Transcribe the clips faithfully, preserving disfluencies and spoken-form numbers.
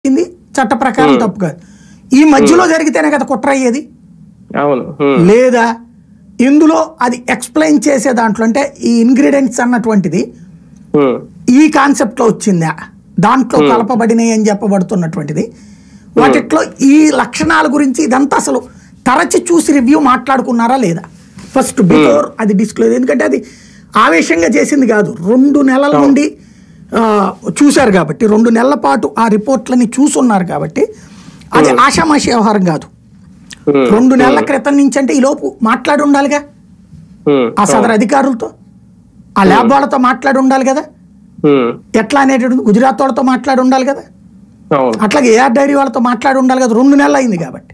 చట్ట ప్రకారం తప్పు కాదు. ఈ మధ్యలో జరిగితేనే కదా కుట్ర అయ్యేది. లేదా ఇందులో అది ఎక్స్ప్లెయిన్ చేసే దాంట్లో అంటే ఈ ఇంగ్రీడియంట్స్ అన్నటువంటిది ఈ కాన్సెప్ట్ లో వచ్చిందా, దాంట్లో కలపబడినాయి అని చెప్పబడుతున్నటువంటిది, వాటిట్లో ఈ లక్షణాల గురించి ఇదంతా అసలు తరచి చూసి రివ్యూ మాట్లాడుకున్నారా లేదా ఫస్ట్ బిఫోర్ అది డిస్క్లోజ్. ఎందుకంటే అది ఆవేశంగా చేసింది కాదు, రెండు నెలల నుండి చూశారు కాబట్టి, రెండు నెలల పాటు ఆ రిపోర్ట్లని చూసున్నారు కాబట్టి అది ఆషామాషి వ్యవహారం కాదు. రెండు నెలల క్రితం నుంచి అంటే ఈ లోపు మాట్లాడి ఉండాలిగా ఆ సదరు అధికారులతో, ఆ ల్యాబ్ వాళ్ళతో మాట్లాడి ఉండాలి కదా, ఎట్లా అనేటువంటి గుజరాత్ వాళ్ళతో మాట్లాడి ఉండాలి కదా, అట్లాగే ఏఆర్ డైరీ వాళ్ళతో మాట్లాడి ఉండాలి కదా. రెండు నెలలు అయింది కాబట్టి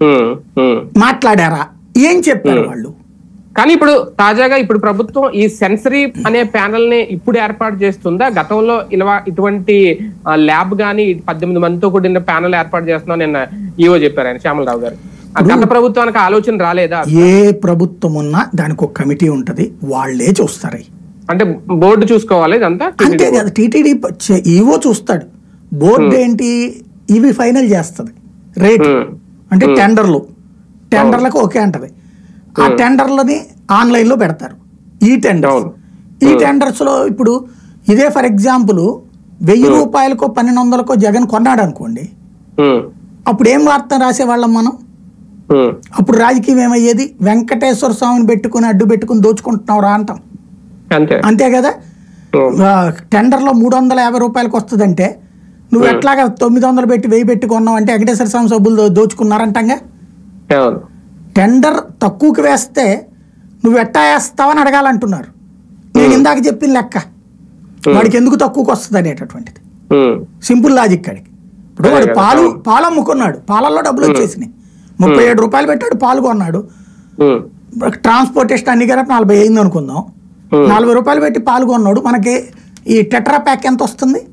మాట్లాడారా, ఏం చెప్పారు వాళ్ళు? కానీ ఇప్పుడు తాజాగా ఇప్పుడు ప్రభుత్వం ఈ సెన్సరీ అనే ప్యానెల్ ని ఇప్పుడు ఏర్పాటు చేస్తుందా? గతంలో ఇలా ఇటువంటి ల్యాబ్ గానీ పద్దెనిమిది మందితో కూడిన ప్యానెల్ ఏర్పాటు చేస్తున్నా నిన్న ఈవో చెప్పారు ఆయన శ్యామలరావు గారు. గత ప్రభుత్వానికి ఆలోచన రాలేదా? ఏ ప్రభుత్వం ఉన్నా దానికి ఒక కమిటీ ఉంటది, వాళ్లే చూస్తారు. అంటే బోర్డు చూసుకోవాలి ఇదంతా అంతే కదా. టీటీడీ ఈవో చూస్తాడు, బోర్డు ఏంటి ఇవి ఫైనల్ చేస్తుంది రేటు, అంటే టెండర్లు టెండర్లకు ఓకే అంటది. ఆ టెండర్లని ఆన్లైన్ లో పెడతారు. ఈ టెండర్స్ ఈ టెండర్స్ లో ఇప్పుడు ఇదే ఫర్ ఎగ్జాంపుల్ వెయ్యి రూపాయలకో పన్నెండు వందలకో జగన్ కొన్నాడు అనుకోండి, అప్పుడు ఏం వార్త రాసేవాళ్ళం మనం? అప్పుడు రాజకీయం ఏమయ్యేది? వెంకటేశ్వర స్వామిని పెట్టుకుని అడ్డు పెట్టుకుని దోచుకుంటున్నావు రా అంటాం, అంతే కదా. టెండర్ లో మూడు వందల యాభై రూపాయలకి వస్తుందంటే నువ్వు ఎట్లాగా తొమ్మిది వందలు పెట్టి వెయ్యి పెట్టి కొన్నావు అంటే వెంకటేశ్వర స్వామి సభ్యులు దోచుకున్నారంటంగా. టెండర్ తక్కువకి వేస్తే నువ్వు ఎట్టా వేస్తావని అడగాలంటున్నారు. నేను ఇందాక చెప్పిన లెక్క వాడికి ఎందుకు తక్కువకి వస్తుంది అనేటటువంటిది సింపుల్ లాజిక్. అడిగి ఇప్పుడు వాడు పాలు పాలు అమ్ముకున్నాడు, పాలల్లో డబ్బులు వచ్చేసినాయి, ముప్పై ఏడు రూపాయలు పెట్టాడు, పాలు కొన్నాడు, ట్రాన్స్పోర్టేషన్ అన్ని కలిపి నలభై అయింది అనుకుందాం, నలభై రూపాయలు పెట్టి పాలు కొన్నాడు, మనకి ఈ టెట్రా ప్యాక్ ఎంత వస్తుంది?